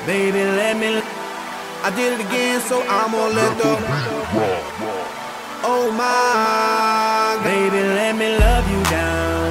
Baby, let me. I did it again, so I'm gonna let the. Oh my, baby, let me love you down.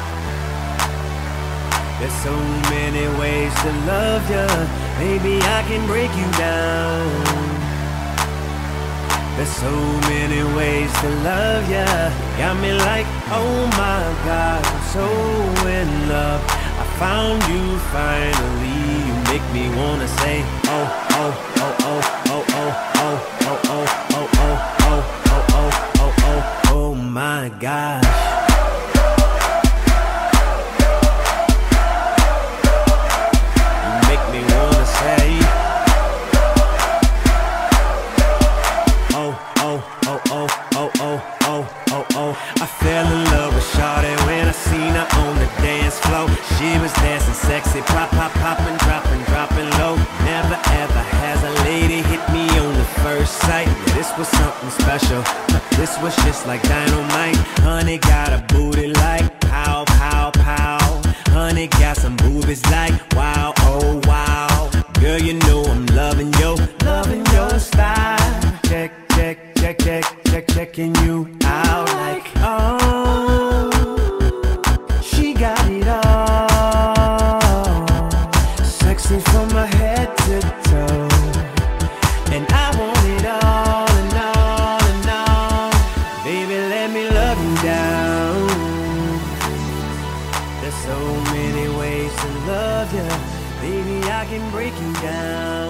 There's so many ways to love ya. Baby, I can break you down. There's so many ways to love ya. Got me like, oh my God, I'm so in love. I found you finally. You make me wanna say, oh, oh, oh, oh, oh, oh, oh, oh, oh, oh, oh, oh, oh, oh, oh, oh, oh my gosh. I fell in love with Shawty when I seen her on the dance floor. She was dancing sexy, pop, pop, poppin', dropping, dropping low. Never ever has a lady hit me on the first sight. Yeah, this was something special, but this was just like dynamite. Honey got a booty like pow, pow, pow. Honey got some boobies like wow, oh wow. Girl, you know I'm loving your style. Check, check, check, check, check, checking you out like, oh, she got it all. Sexy from my head to toe. And I want it all and all and all. Baby, let me love you down. There's so many ways to love ya. Baby, I can break you down.